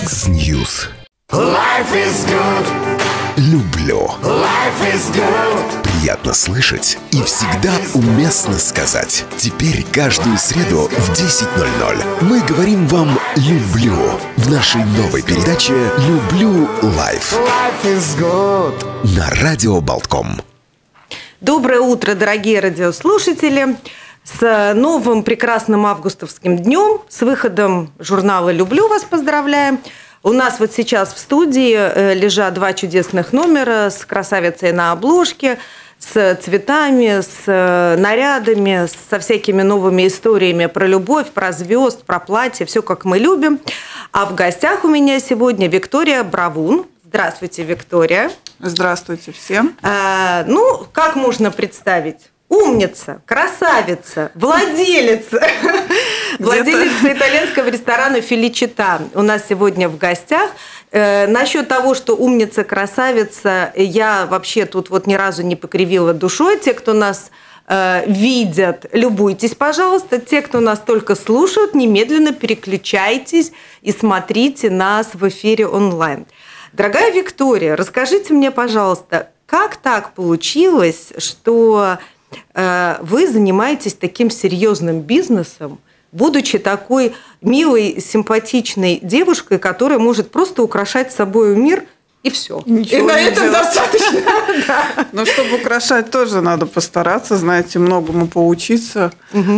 X-News. Life is good. Люблю. Life is good. Приятно слышать и всегда уместно сказать. Теперь каждую среду в 10:00 мы говорим вам «люблю» в нашей новой передаче «Люблю лайф» Life is good. на радио Болтком. Доброе утро, дорогие радиослушатели! С новым прекрасным августовским днем, с выходом журнала «Люблю» вас поздравляем. У нас вот сейчас в студии лежат два чудесных номера с красавицей на обложке, с цветами, с нарядами, со всякими новыми историями про любовь, про звезд, про платье, все как мы любим. А в гостях у меня сегодня Виктория Бравун. Здравствуйте, Виктория. Здравствуйте всем. Как можно представить? Умница, красавица, владелица итальянского ресторана «Феличита» у нас сегодня в гостях. Насчет того, что умница, красавица, я вообще тут вот ни разу не покривила душой. Те, кто нас видят, любуйтесь, пожалуйста. Те, кто нас только слушают, немедленно переключайтесь и смотрите нас в эфире онлайн. Дорогая Виктория, расскажите мне, пожалуйста, как так получилось, что вы занимаетесь таким серьезным бизнесом, будучи такой милой, симпатичной девушкой, которая может просто украшать собой мир, и все. Ничего и на не этом делать. достаточно. Но чтобы украшать, тоже надо постараться, знаете, многому поучиться.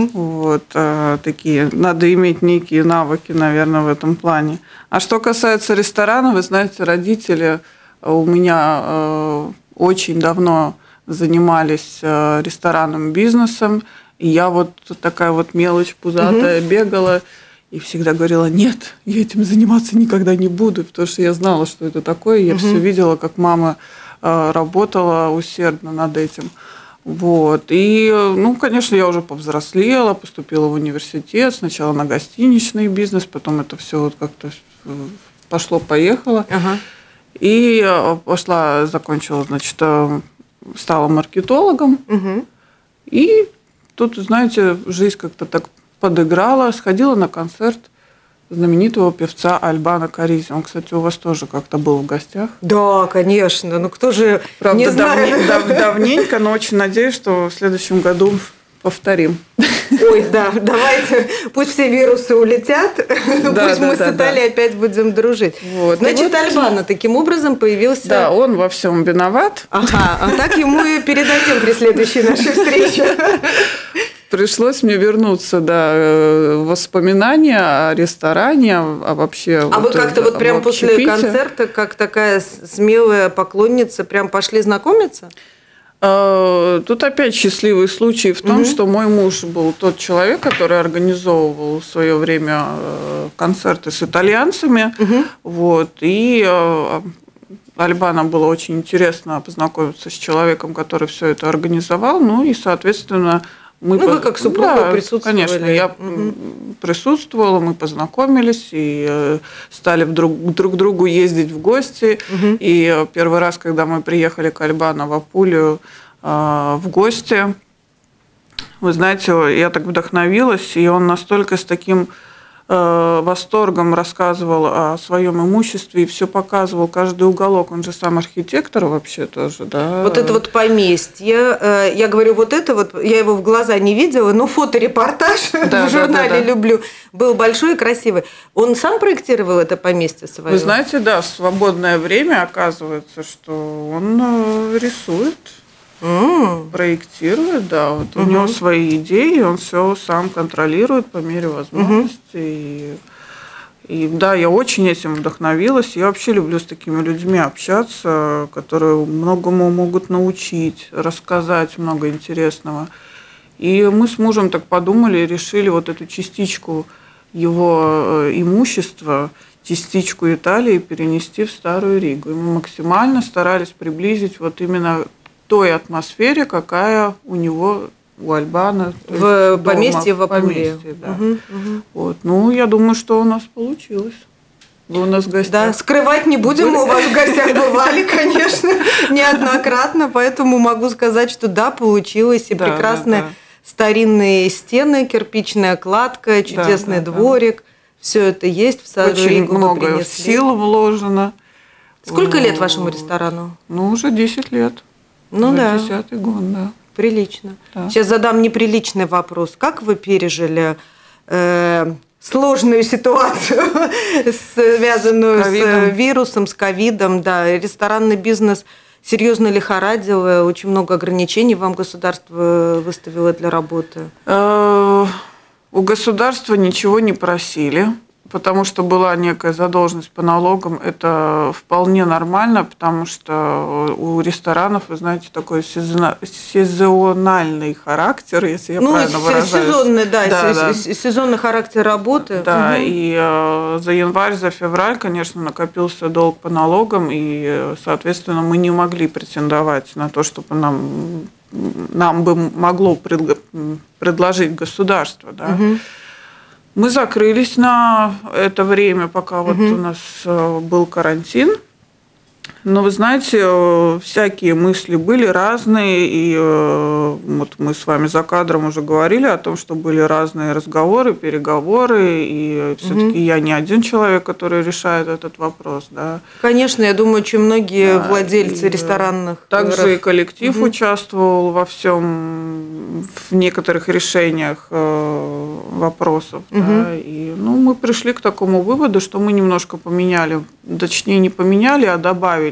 Надо иметь некие навыки, наверное, в этом плане. А что касается ресторана, вы знаете, родители у меня очень давно занимались ресторанным бизнесом, и я вот такая вот мелочь пузатая бегала и всегда говорила: нет, я этим заниматься никогда не буду, потому что я знала, что это такое, я все видела, как мама работала усердно над этим. Вот. И, конечно, я уже повзрослела, поступила в университет, сначала на гостиничный бизнес, потом это все вот как-то пошло-поехало. И пошла, закончила, значит, стала маркетологом. И тут, знаете, жизнь как-то так подыграла. Сходила на концерт знаменитого певца Альбано Каризи. Он, кстати, у вас тоже как-то был в гостях. Да, конечно. Кто же правда, не знает? Давненько, но очень надеюсь, что в следующем году повторим. Ой, да, давайте, пусть все вирусы улетят, пусть мы с Италией опять будем дружить. Вот. Значит, Альбано таким образом появился... Да, он во всем виноват. Ага, а так ему и передадим при следующей нашей встрече. Пришлось мне вернуться, воспоминания о ресторане, а вообще... А вы как-то вот прям после концерта, как такая смелая поклонница, прям пошли знакомиться? Тут опять счастливый случай в том, что мой муж был тот человек, который организовывал в свое время концерты с итальянцами. Вот, и Альбано было очень интересно познакомиться с человеком, который все это организовал. Ну и, соответственно, вы как супруга присутствовали. Конечно, я присутствовала, мы познакомились и стали друг к другу ездить в гости. И первый раз, когда мы приехали к Альбано в Апулию в гости, вы знаете, я так вдохновилась, и он настолько с таким восторгом рассказывал о своем имуществе и все показывал, каждый уголок. Он же сам архитектор вообще тоже, да. Вот это вот поместье, я говорю, вот это вот, я его в глаза не видела, но фоторепортаж в журнале «Люблю» был большой и красивый. Он сам проектировал это поместье свое? Вы знаете, да, в свободное время оказывается, что он рисует. Проектирует, да. Вот у него свои идеи, он все сам контролирует по мере возможности. И да, я очень этим вдохновилась. Я вообще люблю с такими людьми общаться, которые многому могут научить, рассказать много интересного. И мы с мужем так подумали и решили вот эту частичку его имущества, частичку Италии перенести в Старую Ригу. И мы максимально старались приблизить вот именно той атмосфере, какая у него, у Альбано. В поместье в Апулии. Да. Вот. Я думаю, что у нас получилось. Вы у нас в гостях. Да, скрывать не будем, мы у вас в гостях бывали, конечно, неоднократно, поэтому могу сказать, что да, получилось, и прекрасные старинные стены, кирпичная кладка, чудесный дворик. все это есть, в Очень Ригу вы много принесли. сил вложено. Сколько лет вашему ресторану? Ну, уже 10 лет. Ну уже да. 10-й год, да. Прилично. Да. Сейчас задам неприличный вопрос. Как вы пережили сложную ситуацию, связанную с вирусом, с ковидом? Да, ресторанный бизнес серьезно лихорадил, очень много ограничений вам государство выставило для работы. У государства ничего не просили, потому что была некая задолженность по налогам. Это вполне нормально, потому что у ресторанов, вы знаете, такой сезональный характер, если я правильно выражаюсь. Сезонный, да, сезонный характер работы. Да, и за январь, за февраль, конечно, накопился долг по налогам, и, соответственно, мы не могли претендовать на то, чтобы нам бы могло предложить государство. Да. Мы закрылись на это время, пока вот у нас был карантин. Но вы знаете, всякие мысли были разные, и вот мы с вами за кадром уже говорили о том, что были разные разговоры, переговоры, и все-таки я не один человек, который решает этот вопрос, да. Конечно, я думаю, очень многие владельцы ресторанных. Также и коллектив участвовал во всем, в некоторых решениях вопросов, да, и мы пришли к такому выводу, что мы немножко поменяли, точнее не поменяли, а добавили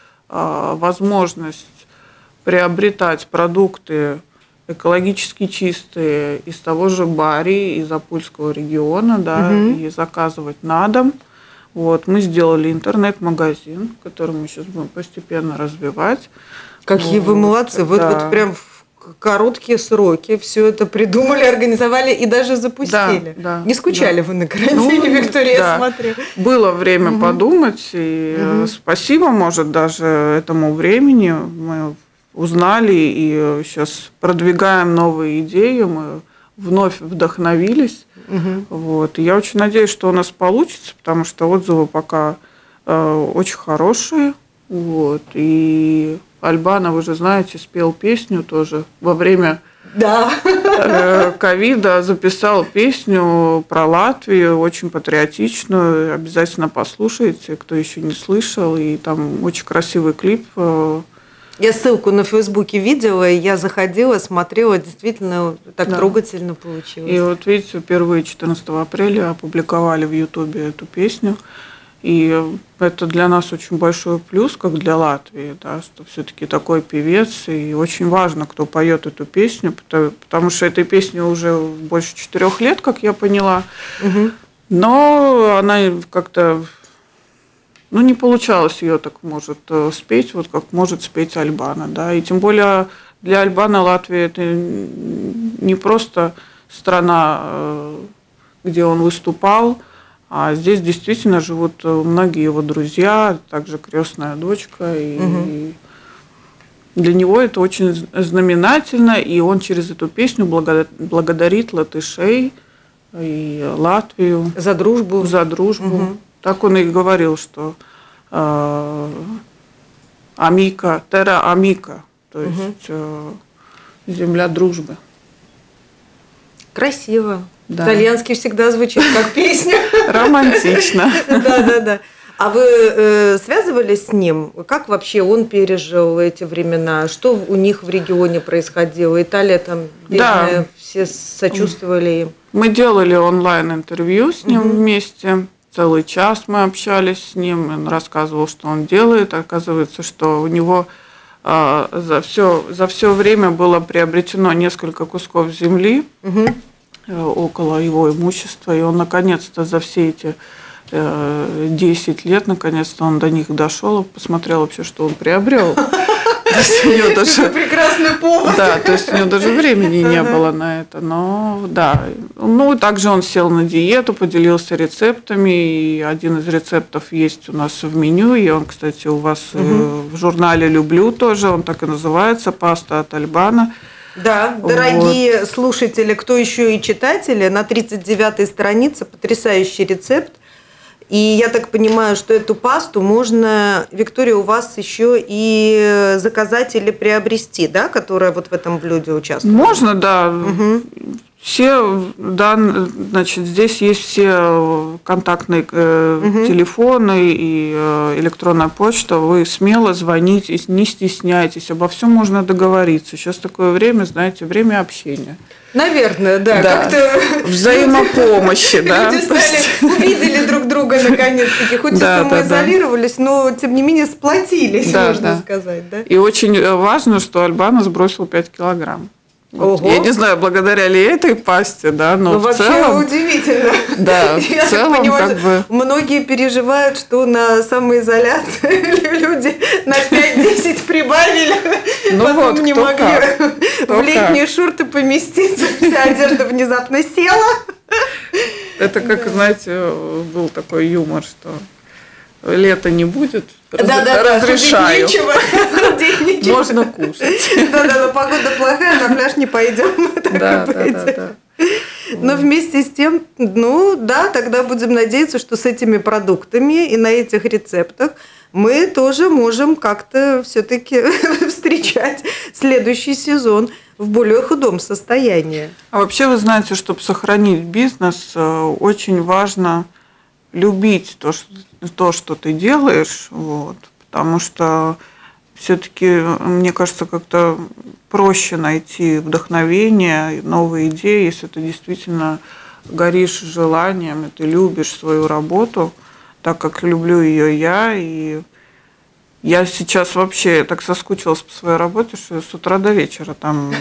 возможность приобретать продукты экологически чистые из того же Бари, из Апульского региона, да, и заказывать на дом. Вот, мы сделали интернет-магазин, который мы сейчас будем постепенно развивать. Какие вы молодцы! Вы вот прям в короткие сроки все это придумали, организовали и даже запустили. Да, не скучали вы на карантине, Виктория, я смотрю. Было время подумать, и спасибо, может, даже этому времени мы узнали и сейчас продвигаем новые идеи, мы вновь вдохновились. Вот. И я очень надеюсь, что у нас получится, потому что отзывы пока очень хорошие. Вот. И Альбана, вы же знаете, спел песню тоже во время ковида, записал песню про Латвию, очень патриотичную, обязательно послушайте, кто еще не слышал, и там очень красивый клип. Я ссылку на Фейсбуке видела, и я заходила, смотрела, действительно так трогательно получилось. И вот видите, впервые 14 апреля опубликовали в Ютубе эту песню. И это для нас очень большой плюс, как для Латвии, да, что все-таки такой певец, и очень важно, кто поет эту песню, потому что этой песне уже больше 4 лет, как я поняла, но она как-то, не получалось ее так может спеть, вот как может спеть Альбана, да, и тем более для Альбана Латвия это не просто страна, где он выступал, а здесь действительно живут многие его друзья, также крестная дочка. И для него это очень знаменательно. И он через эту песню благодарит латышей и Латвию. За дружбу. За дружбу. Так он и говорил, что Амика, Терра Амика, то есть земля дружбы. Красиво. Да. Итальянский всегда звучит как песня. Романтично. Да. А вы связывались с ним? Как вообще он пережил эти времена? Что у них в регионе происходило? Италия там, бедная, все сочувствовали им. Мы делали онлайн-интервью с ним вместе. Целый час мы общались с ним. Он рассказывал, что он делает. Оказывается, что у него за все время было приобретено несколько кусков земли около его имущества, и он наконец-то за все эти 10 лет, наконец-то он до них дошел и посмотрел вообще, что он приобрел. Прекрасный повод. Да, то есть у него даже времени не было на это, но да. Также он сел на диету, поделился рецептами, и один из рецептов есть у нас в меню, и он, кстати, у вас в журнале «Люблю» тоже, он так и называется, «Паста от Альбана». Да, дорогие слушатели, кто еще и читатели, на 39-й странице потрясающий рецепт. И я так понимаю, что эту пасту можно, Виктория, у вас еще и заказать или приобрести, да, которая вот в этом блюде участвует? Можно, да. Все, да, значит, здесь есть все контактные телефоны и электронная почта. Вы смело звоните, не стесняйтесь, обо всем можно договориться. Сейчас такое время, знаете, время общения. Наверное, да. Да. Как-то взаимопомощи, да. люди увидели друг друга наконец-таки, хоть и самоизолировались, но тем не менее сплотились, можно сказать, да. И очень важно, что Альбана сбросил 5 килограмм. Вот. Ого. Я не знаю, благодаря ли этой пасте, да, но в вообще целом... удивительно. Да, Я в целом так понимаю, как бы... Многие переживают, что на самоизоляции люди на 5-10 прибавили, потом вот, не могли в летние шорты поместиться, вся одежда внезапно села. Это как, знаете, был такой юмор, что лета не будет, разрешаю. Худеть нечего. Можно кушать. Да-да, но погода плохая, на пляж не пойдем. Да. Но вместе с тем, тогда будем надеяться, что с этими продуктами и на этих рецептах мы тоже можем как-то все-таки встречать следующий сезон в более худом состоянии. А вообще вы знаете, чтобы сохранить бизнес, очень важно любить то, что ты делаешь, вот, потому что все-таки, мне кажется, как-то проще найти вдохновение, новые идеи, если ты действительно горишь желанием, и ты любишь свою работу, так как люблю ее я. И я сейчас вообще так соскучилась по своей работе, что я с утра до вечера там...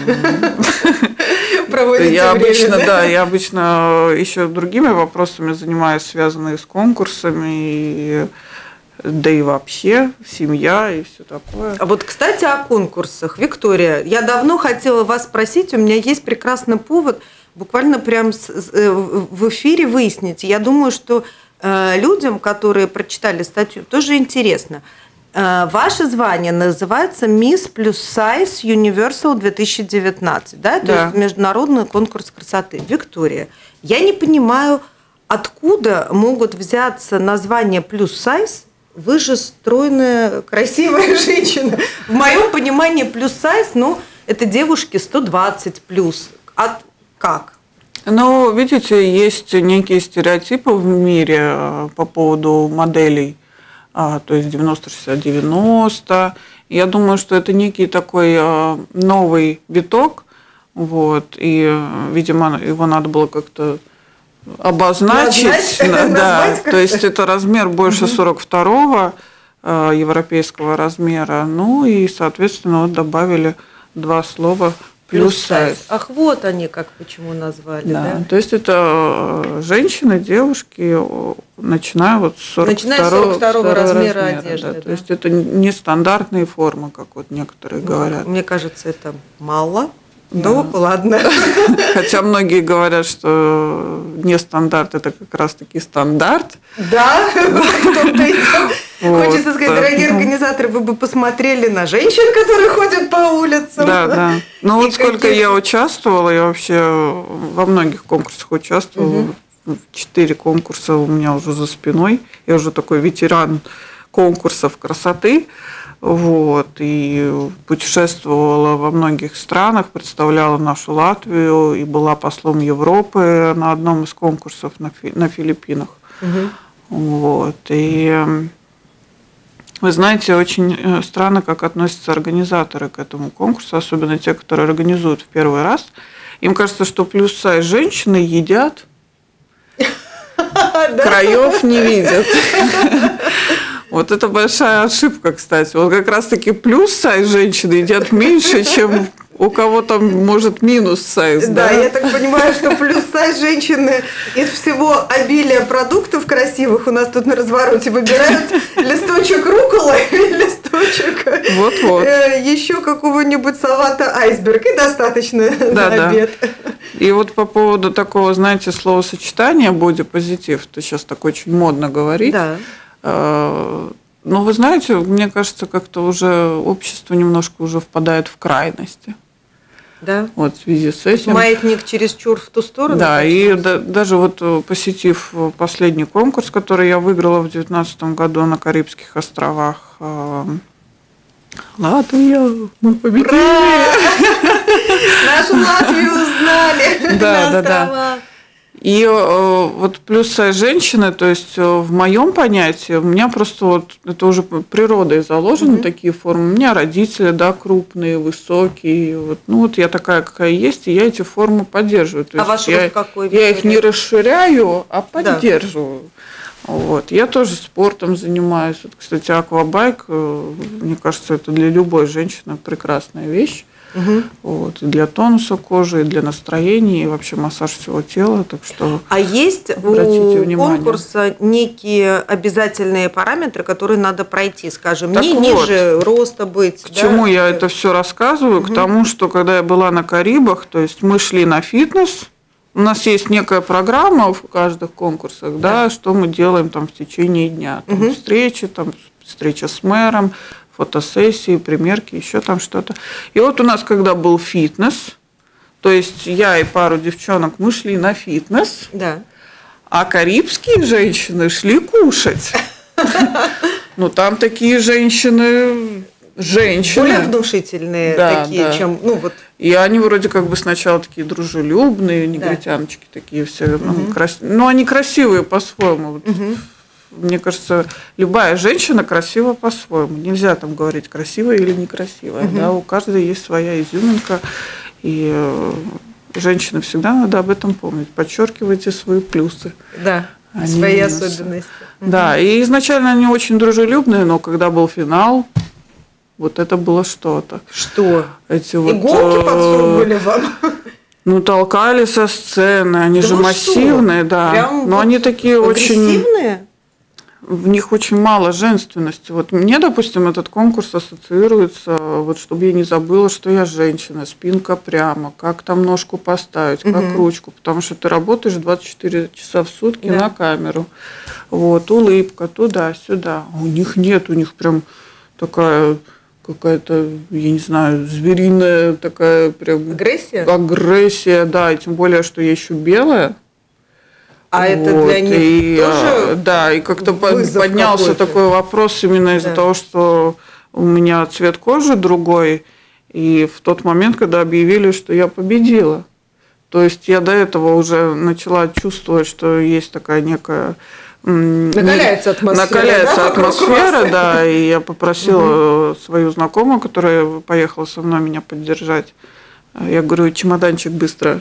Я обычно еще другими вопросами занимаюсь, связанные с конкурсами, да и вообще семья и все такое. А вот, кстати, о конкурсах. Виктория, я давно хотела вас спросить, у меня есть прекрасный повод буквально прям в эфире выяснить. Я думаю, что людям, которые прочитали статью, тоже интересно. Ваше звание называется Miss Plus Size Universal 2019, да? То есть международный конкурс красоты. Виктория, я не понимаю, откуда могут взяться названия Plus Size? Вы же стройная, красивая женщина. В моем понимании Plus Size, это девушки 120 плюс. А как? Ну, видите, есть некие стереотипы в мире по поводу моделей. То есть 90-60-90. Я думаю, что это некий такой новый виток. Вот, и, видимо, его надо было как-то обозначить. Да, то есть это размер больше 42-го европейского размера. Ну и, соответственно, вот добавили 2 слова плюс сайз. Ах, вот они почему назвали. Да. То есть это женщины, девушки, начиная вот с 42-го размера одежды. Да. То есть это нестандартные формы, как вот некоторые говорят. Мне кажется, это мало. Ну, ладно. Хотя многие говорят, что не стандарт, это как раз-таки стандарт. Да, хочется сказать, дорогие организаторы, вы бы посмотрели на женщин, которые ходят по улицам. Да. Ну вот сколько я участвовала, я вообще во многих конкурсах участвовала. 4 конкурса у меня уже за спиной. Я уже такой ветеран конкурсов красоты. Вот, и путешествовала во многих странах, представляла нашу Латвию и была послом Европы на одном из конкурсов на Филиппинах. Вот, и вы знаете, очень странно, как относятся организаторы к этому конкурсу, особенно те, которые организуют в первый раз. Им кажется, что плюс-сайз женщины едят, краев не видят. Вот это большая ошибка, кстати. Вот как раз-таки плюс-сайз женщины едят меньше, чем у кого там может минус-сайз. Да, я так понимаю, что плюс-сайз женщины из всего обилия продуктов красивых у нас тут на развороте выбирают листочек рукколы или листочек еще какого-нибудь салата айсберг. И достаточно на обед. И вот по поводу такого, знаете, словосочетания бодипозитив, это сейчас так очень модно говорить. Да. Ну, вы знаете, мне кажется, как-то уже общество немножко уже впадает в крайности. Да. Вот в связи с этим. Маятник чересчур в ту сторону. Да, и даже вот посетив последний конкурс, который я выиграла в 2019 году на Карибских островах. Латвия, мы победили! Нашу Латвию узнали. Да. И вот плюс женщины, то есть в моем понятии, у меня просто вот это уже природой заложены такие формы. У меня родители, да, крупные, высокие. Вот, ну вот я такая, какая есть, и я эти формы поддерживаю. То ваш рост какой? Я их не расширяю, а поддерживаю. Вот. Я тоже спортом занимаюсь. Вот, кстати, аквабайк, мне кажется, это для любой женщины прекрасная вещь. Вот, и для тонуса кожи, и для настроения, и вообще массаж всего тела. Так что а есть у конкурса некие обязательные параметры, которые надо пройти, скажем, так не вот, ниже роста быть. К чему я это все рассказываю? К тому, что когда я была на Карибах, то есть мы шли на фитнес. У нас есть некая программа в каждых конкурсах, да, что мы делаем там в течение дня. Там встреча с мэром, фотосессии, примерки, еще там что-то. И вот у нас, когда был фитнес, то есть я и пару девчонок, мы шли на фитнес, а карибские женщины шли кушать. Ну, там такие женщины... Более внушительные такие, чем... Ну, вот. И они вроде как бы сначала такие дружелюбные, негритяночки такие все. Ну, они красивые по-своему. Мне кажется, любая женщина красива по-своему. Нельзя там говорить, красивая или некрасивая. Да? У каждой есть своя изюминка. И женщинам всегда надо об этом помнить. Подчеркивайте свои плюсы. Да, свои особенности. Да, и изначально они очень дружелюбные, но когда был финал, вот это было что-то. Что? Эти вот, иголки подсовывали вам? Ну, толкали со сцены. Они же массивные, да. Прям но они такие агрессивные? очень... В них очень мало женственности. Вот мне, допустим, этот конкурс ассоциируется, вот чтобы я не забыла, что я женщина, спинка прямо, как там ножку поставить, как ручку, потому что ты работаешь 24 часа в сутки на камеру. Вот, улыбка туда-сюда. У них нет, у них прям такая какая-то, я не знаю, звериная такая прям... Агрессия, да, и тем более, что я еще белая. А вот, это для них тоже да, и как-то поднялся такой вопрос именно из-за того, что у меня цвет кожи другой, и в тот момент, когда объявили, что я победила. То есть я до этого уже начала чувствовать, что есть такая некая... Накаляется атмосфера, да, и я попросила свою знакомую, которая поехала со мной меня поддержать. Я говорю, чемоданчик быстро...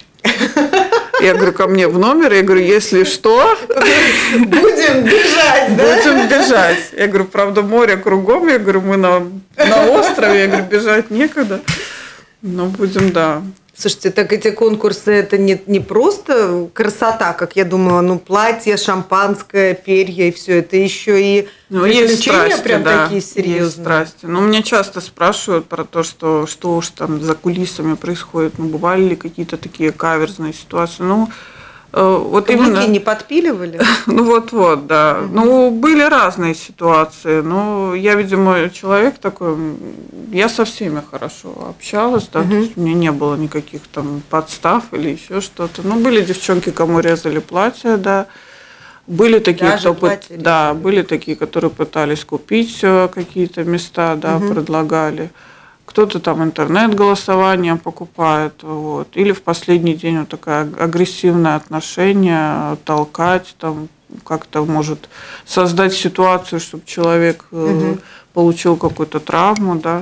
Я говорю, ко мне в номер, я говорю, если что... Будем бежать, да? Будем бежать. Я говорю, правда, море кругом, я говорю, мы на острове, я говорю, бежать некогда, но будем, да. Слушайте, так эти конкурсы, это не просто красота, как я думала, ну, платье, шампанское, перья и все, это еще и приключения прям такие серьезные. Есть страсти. Но меня часто спрашивают про то, что уж там за кулисами происходит, ну, бывали ли какие-то такие каверзные ситуации, ну, вот именно... не подпиливали? Ну, вот, да. Ну, были разные ситуации, но я, видимо, человек такой, я со всеми хорошо общалась, да, то есть у меня не было никаких там подстав или еще что-то. Ну, были девчонки, кому резали платья, да, были такие, были такие, которые пытались купить какие-то места, да, предлагали. Кто-то там интернет-голосование покупает, вот. Или в последний день вот такое агрессивное отношение, толкать, там, как-то может создать ситуацию, чтобы человек получил какую-то травму, да.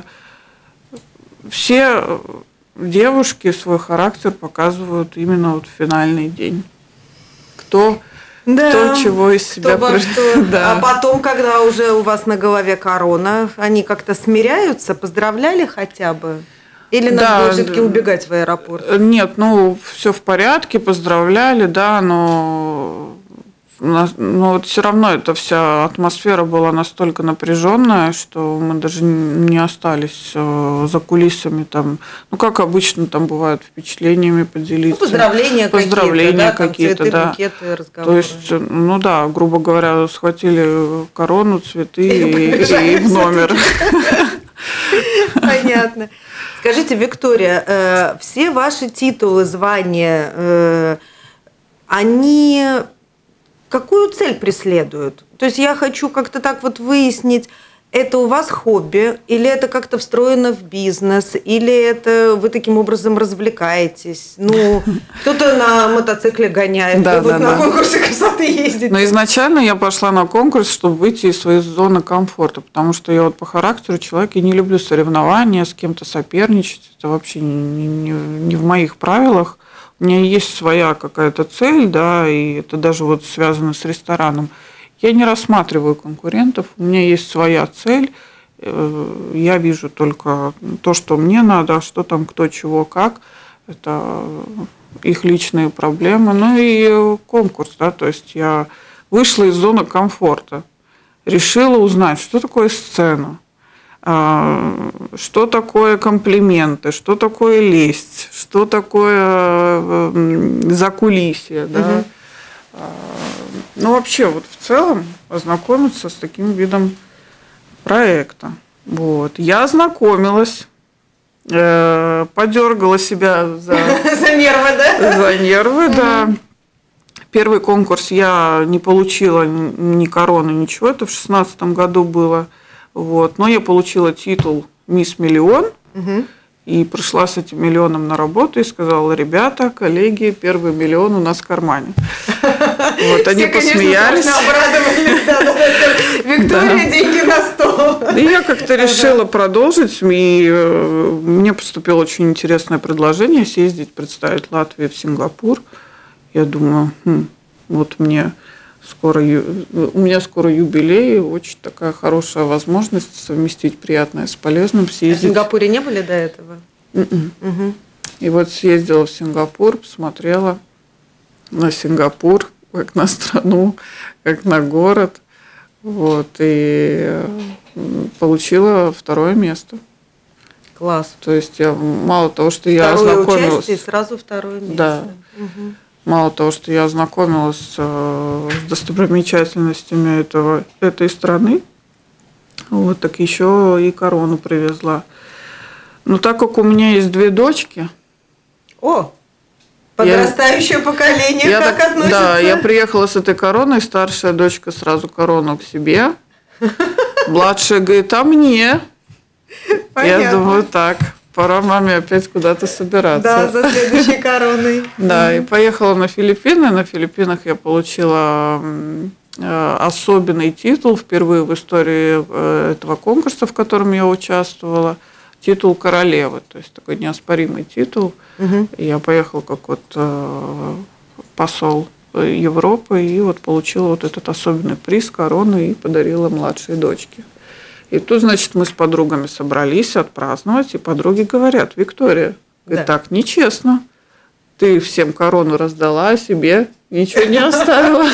Все девушки свой характер показывают именно вот в финальный день. Кто чего из себя... А потом, когда уже у вас на голове корона, они как-то смиряются, поздравляли хотя бы? Или надо было все-таки убегать в аэропорт? Нет, ну, все в порядке, поздравляли, да, но вот все равно эта вся атмосфера была настолько напряженная, что мы даже не остались за кулисами там, ну, как обычно там бывает, впечатлениями поделиться. Поздравления какие-то, цветы, да. Букеты, разговоры. То есть, ну да, грубо говоря, схватили корону, цветы и в номер. Понятно. Скажите, Виктория, все ваши титулы, звания, они... Какую цель преследуют? То есть я хочу как-то так вот выяснить, это у вас хобби, или это как-то встроено в бизнес, или это вы таким образом развлекаетесь? Ну, кто-то на мотоцикле гоняет, Да, вы да, на да. конкурсе красоты ездите. Но изначально я пошла на конкурс, чтобы выйти из своей зоны комфорта, потому что я вот по характеру человек, я не люблю соревнования, с кем-то соперничать. Это вообще не в моих правилах. У меня есть своя какая-то цель, да, и это даже вот связано с рестораном. Я не рассматриваю конкурентов, у меня есть своя цель, я вижу только то, что мне надо, а что там кто, чего, как, это их личные проблемы. Ну и конкурс, да, то есть я вышла из зоны комфорта, решила узнать, что такое сцена, что такое комплименты, что такое лесть, что такое закулисье, да. Ну, вообще, вот в целом ознакомиться с таким видом проекта. Вот. Я ознакомилась, подергала себя за нервы, да? За нервы, да. Первый конкурс я не получила ни короны, ничего. Это в 2016 году было. Вот. Но я получила титул «Мисс Миллион». И пришла с этим миллионом на работу и сказала: ребята, коллеги, первый миллион у нас в кармане. Вот они посмеялись. Виктория, деньги на стол. И я как-то решила продолжить. И мне поступило очень интересное предложение съездить, представить Латвию в Сингапур. Я думаю, вот у меня скоро юбилей, очень такая хорошая возможность совместить приятное с полезным, съездить. В Сингапуре не были до этого? И вот съездила в Сингапур, посмотрела на Сингапур, как на страну, как на город, вот, и получила 2 место. Класс. То есть я мало того, что я Второе ознакомилась... участие, сразу 2 место. Да. Мало того, что я ознакомилась с достопримечательностями этой страны, вот, так еще и корону привезла. Но так как у меня есть 2 дочки... О, подрастающее поколение как относится? Да, я приехала с этой короной, старшая дочка сразу корону к себе, младшая говорит: а мне? Понятно. Я думаю, так... Пора маме опять куда-то собираться. Да, за следующей короной. Да, и поехала на Филиппины. На Филиппинах я получила особенный титул впервые в истории этого конкурса, в котором я участвовала. Титул королевы, то есть такой неоспоримый титул. И я поехала как вот посол Европы и вот получила вот этот особенный приз, корону, и подарила младшей дочке. И тут, значит, мы с подругами собрались отпраздновать, и подруги говорят: Виктория, так нечестно. Ты всем корону раздала, а себе ничего не оставила.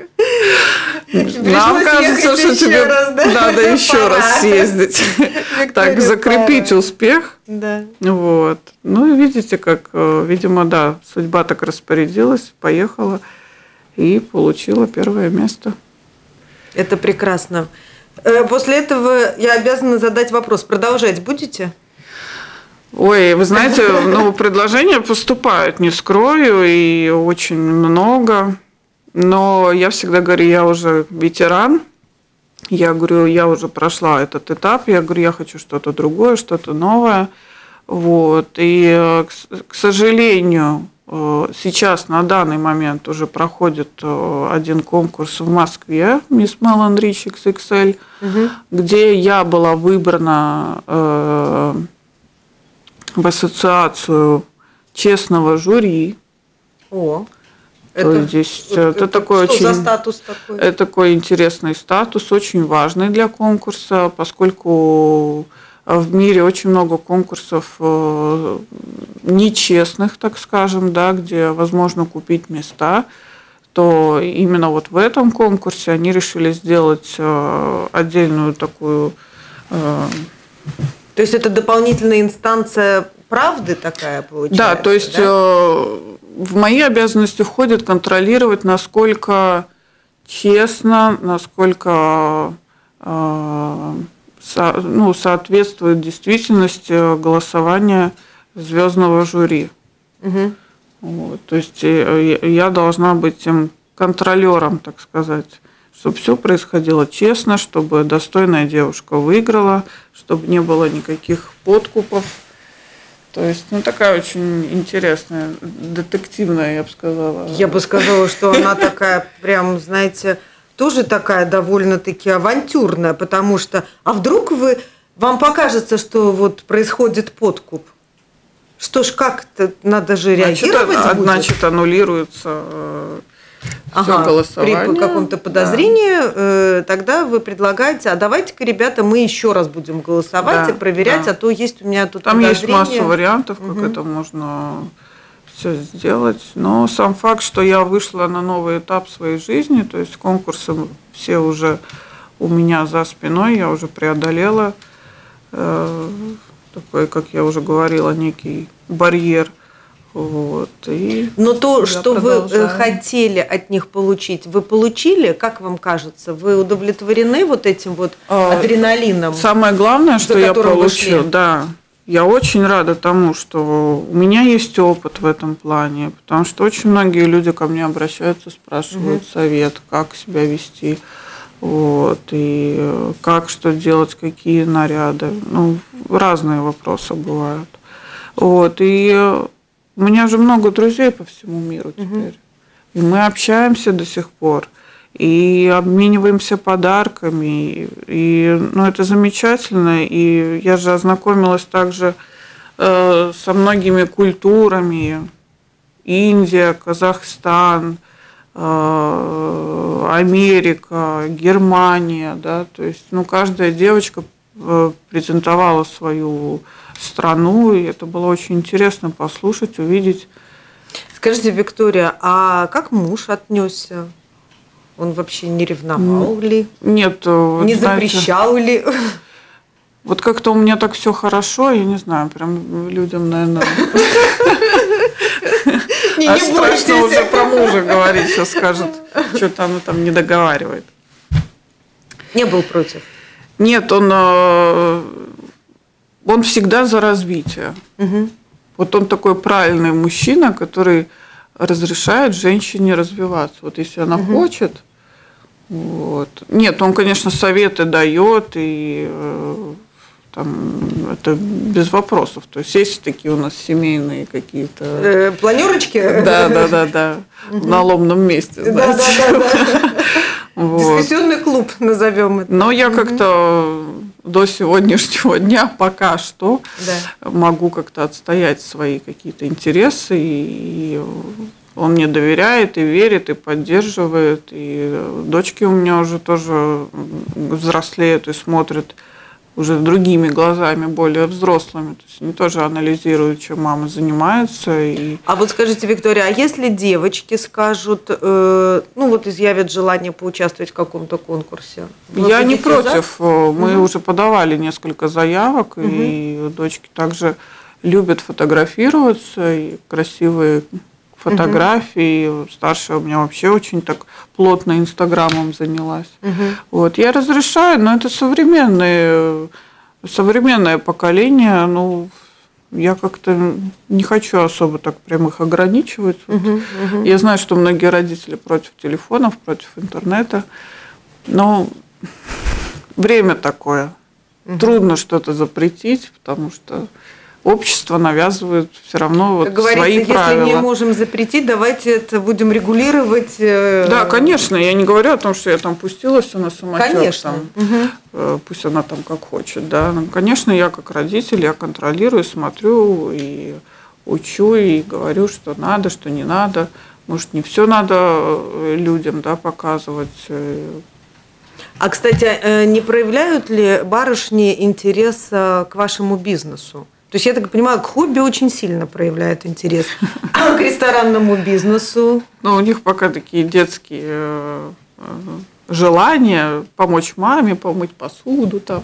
Нам кажется, что тебе надо еще раз съездить. Так, закрепить успех. Да. Вот. Ну и видите, как, видимо, да, судьба так распорядилась, поехала и получила 1 место. Это прекрасно. После этого я обязана задать вопрос. Продолжать будете? Ой, вы знаете, предложения поступают, не скрою, и очень много. Но я всегда говорю, я уже ветеран. Я говорю, я уже прошла этот этап. Я говорю, я хочу что-то другое, что-то новое. Вот. И, к сожалению, сейчас на данный момент уже проходит один конкурс в Москве, Miss Melon Rich XXL, где я была выбрана в ассоциацию честного жюри. О, это такой что очень, за статус такой? Это такой интересный статус, очень важный для конкурса, поскольку в мире очень много конкурсов нечестных, так скажем, да, где возможно купить места, то именно вот в этом конкурсе они решили сделать отдельную такую... То есть это дополнительная инстанция правды такая получается? Да, то есть в мои обязанности входит контролировать, насколько честно, насколько соответствует действительности голосования звездного жюри. Вот, то есть я должна быть тем контролером, так сказать, чтобы все происходило честно, чтобы достойная девушка выиграла, чтобы не было никаких подкупов. То есть, такая очень интересная, детективная, я бы сказала. Я бы сказала, что она такая прям, знаете, тоже такая довольно-таки авантюрная, потому что, а вдруг вам покажется, что вот происходит подкуп? Что ж, как-то надо же реагировать будет? Значит, аннулируется все голосование. При каком-то подозрении тогда вы предлагаете, а давайте-ка, ребята, мы еще раз будем голосовать и проверять, а то есть у меня тут там подозрение. Есть масса вариантов, как это можно все сделать. Но сам факт, что я вышла на новый этап своей жизни, то есть конкурсы все уже у меня за спиной, я уже преодолела такой, как я уже говорила, некий барьер. Вот, но то, что вы хотели от них получить, вы получили, как вам кажется? Вы удовлетворены вот этим вот адреналином? Самое главное, что я получила, да, я очень рада тому, что у меня есть опыт в этом плане, потому что очень многие люди ко мне обращаются, спрашивают совет, как себя вести, вот, и как, что делать, какие наряды, разные вопросы бывают, вот, и у меня же много друзей по всему миру теперь. И мы общаемся до сих пор. И обмениваемся подарками. И это замечательно. И я же ознакомилась также со многими культурами. Индия, Казахстан, Америка, Германия. Да? То есть каждая девочка презентовала свою страну, и это было очень интересно послушать, увидеть. Скажите, Виктория, а как муж отнесся? Он вообще не ревновал ли? Нет. Не запрещал ли? Вот как-то у меня так все хорошо, я не знаю, прям людям, наверное... Не страшно уже про мужа говорить, сейчас скажет, что-то оно там не договаривает. Не был против? Нет, он всегда за развитие. Вот он такой правильный мужчина, который разрешает женщине развиваться. Вот если она хочет. Вот. Нет, он, конечно, советы дает, и это без вопросов. То есть есть такие у нас семейные какие-то... Планерочки? Да. На ломном месте, знаете. Да. Дискуссионный клуб назовем это. Но я как-то до сегодняшнего дня пока что могу как-то отстоять свои какие-то интересы, и он мне доверяет, и верит, и поддерживает, и дочки у меня уже тоже взрослеют и смотрят уже другими глазами, более взрослыми. То есть они тоже анализируют, чем мама занимается. А вот скажите, Виктория, а если девочки скажут, изъявят желание поучаствовать в каком-то конкурсе? Я не против. Мы уже подавали несколько заявок, и дочки также любят фотографироваться, и красивые фотографии. Старшая у меня вообще очень так плотно Инстаграмом занялась. Вот. Я разрешаю, но это современное поколение. Я как-то не хочу особо так прям их ограничивать. Я знаю, что многие родители против телефонов, против интернета. Но время такое. Трудно что-то запретить, потому что общество навязывает все равно как говорится, свои правила. Если не можем запретить, давайте это будем регулировать. Да, конечно. Я не говорю о том, что я там пустилась на самотек. Конечно. Пусть она там как хочет. Да. Конечно, я как родитель, я контролирую, смотрю и учу, и говорю, что надо, что не надо. Может, не все надо людям показывать. А, кстати, не проявляют ли барышни интерес к вашему бизнесу? То есть, я так понимаю, к хобби очень сильно проявляют интерес. А к ресторанному бизнесу? У них пока такие детские желания помочь маме, помыть посуду, там,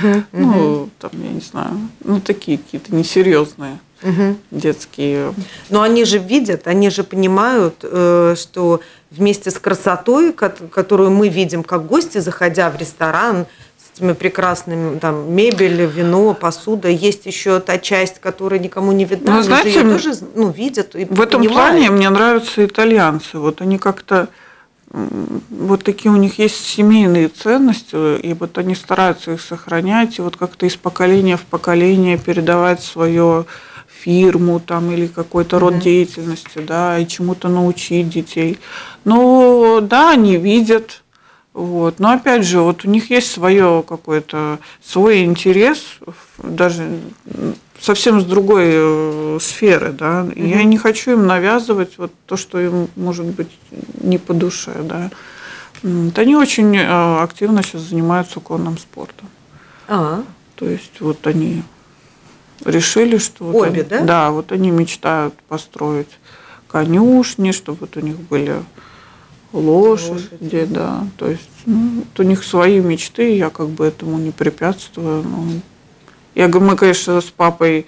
я не знаю, такие какие-то несерьезные детские. Но они же видят, они же понимают, что вместе с красотой, которую мы видим как гости, заходя в ресторан, с этими прекрасными мебель, вино, посуда, есть еще та часть, которая никому не видна. Знаете, ее тоже видят и в этом понимают. плане мне нравятся итальянцы. Вот они как-то вот такие у них есть семейные ценности, и вот они стараются их сохранять, и вот как-то из поколения в поколение передавать свою фирму там, или какой-то род деятельности, да, и чему-то научить детей. Ну, да, они видят, вот. Но опять же, вот у них есть свое какой-то свой интерес, даже совсем с другой сферы, да. И я не хочу им навязывать вот то, что им может быть не по душе, да. Вот. Они очень активно сейчас занимаются конным спортом. То есть вот они решили, что вот обе, они, да? Да, вот они мечтают построить конюшни, чтобы вот у них были лошади, да. То есть вот у них свои мечты, я как бы этому не препятствую. Я говорю, мы, конечно, с папой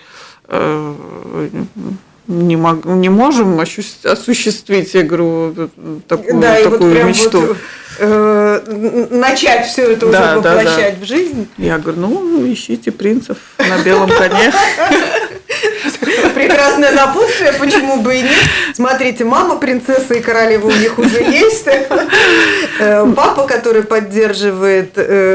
не можем осуществить, я говорю, такую мечту. Вот начать все это уже воплощать в жизнь. Я говорю, ну, ищите принцев на белом коне. Прекрасное напутствие, почему бы и нет. Смотрите, мама принцесса и королева у них уже есть. Папа, который поддерживает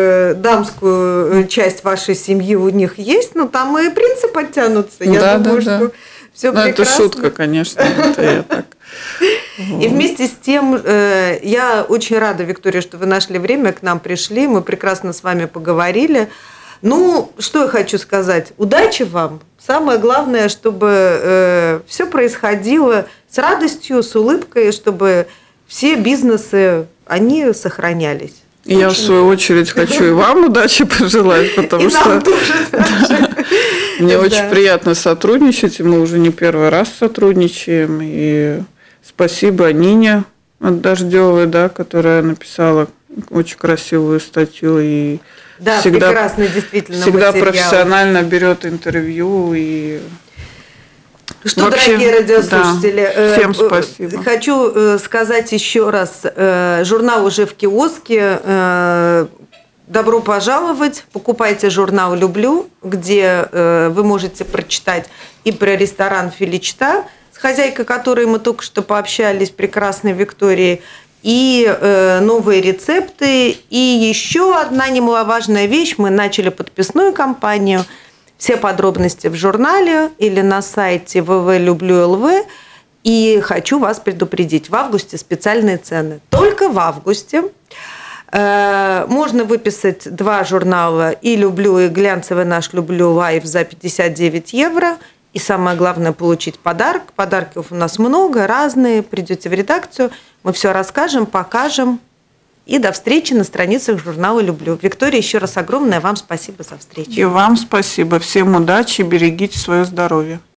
дамскую часть вашей семьи, у них есть. Но там и принцы подтянутся. Я думаю, что все прекрасно. Это шутка, конечно. Это я так. И вместе с тем, я очень рада, Виктория, что вы нашли время, к нам пришли, мы прекрасно с вами поговорили. Ну, что я хочу сказать? Удачи вам. Самое главное, чтобы все происходило с радостью, с улыбкой, чтобы все бизнесы, они сохранялись. И я, в свою очередь, хочу и вам удачи пожелать, потому что мне очень приятно сотрудничать, и мы уже не первый раз сотрудничаем. И спасибо Нине Дождевой, да, которая написала очень красивую статью и всегда, прекрасный действительно всегда материал. Профессионально берет интервью. И что, вообще, дорогие радиослушатели, всем спасибо. Хочу сказать еще раз, журнал уже в киоске. Добро пожаловать, покупайте журнал «Люблю», где вы можете прочитать и про ресторан «Филичта», с хозяйкой которой мы только что пообщались, прекрасной Викторией, и новые рецепты. И еще одна немаловажная вещь. Мы начали подписную кампанию. Все подробности в журнале или на сайте www.люблю.lv. И хочу вас предупредить. В августе специальные цены. Только в августе. Можно выписать 2 журнала «И люблю», и глянцевый наш «Люблю лайф» за 59 евро. И самое главное – получить подарок. Подарков у нас много, разные. Придете в редакцию, мы все расскажем, покажем. И до встречи на страницах журнала «Люблю». Виктория, еще раз огромное вам спасибо за встречу. И вам спасибо. Всем удачи, берегите свое здоровье.